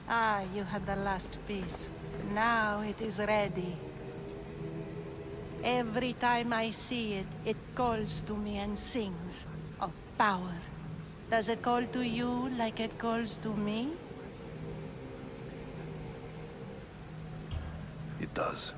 Ah, you had the last piece. Now it is ready. Every time I see it, it calls to me and sings of power. Does it call to you like it calls to me? It does.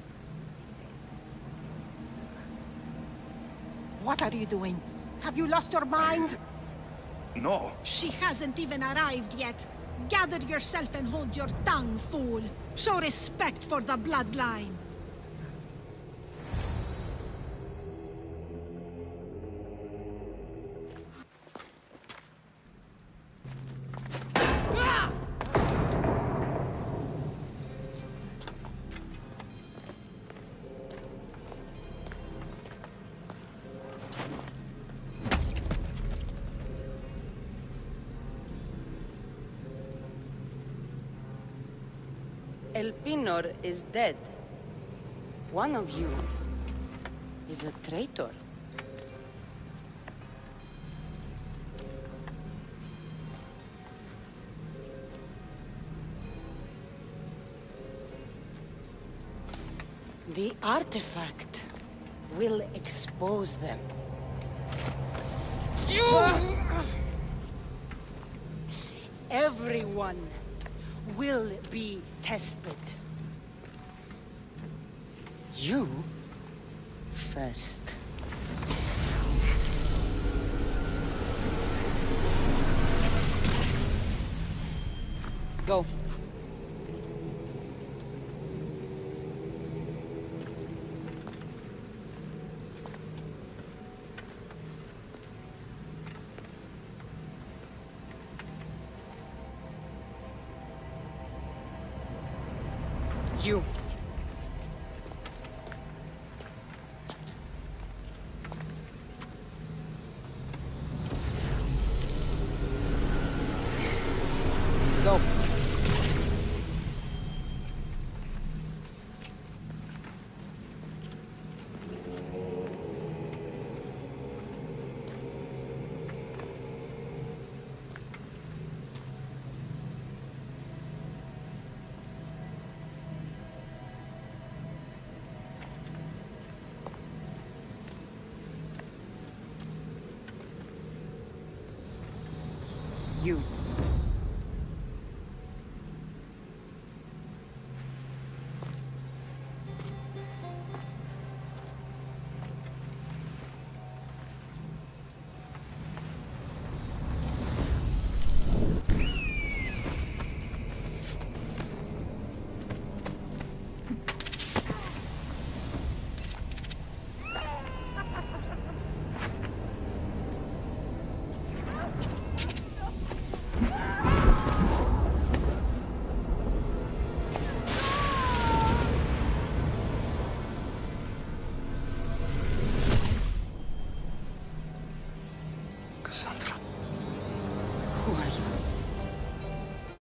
What are you doing? Have you lost your mind? No. She hasn't even arrived yet. Gather yourself and hold your tongue, fool. Show respect for the bloodline. Elpinor is dead. One of you is a traitor. The artifact will expose them. Everyone will be tested. You first. Go. You. Go. You.